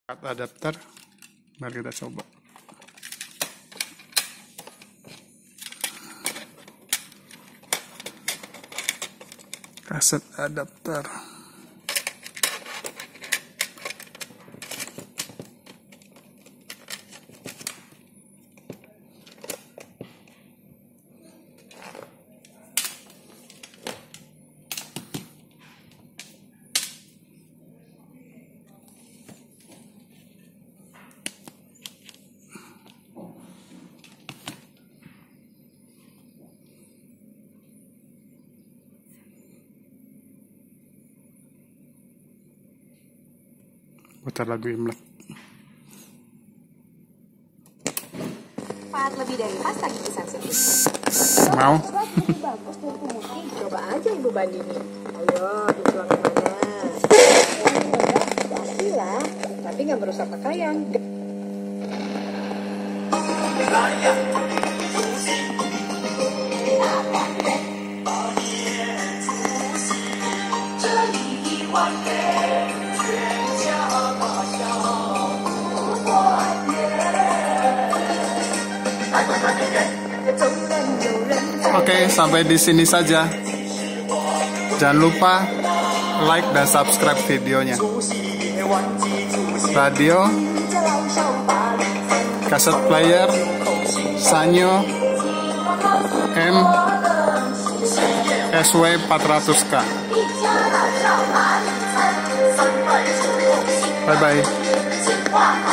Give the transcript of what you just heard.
Adapter, mari kita coba. Kaset adapter. Putar lagu Imlek. Lebih dari pasta gigisan sedikit. Mau? Bagus tuh mungkin. Coba aja ibu bandingin. Ayo, dituang kemana? Pastilah, tapi nggak merusak pakaian. Oke, sampai di sini saja. Jangan lupa like dan subscribe videonya. Radio, kaset player, Sanyo M SW 400K. Bye bye.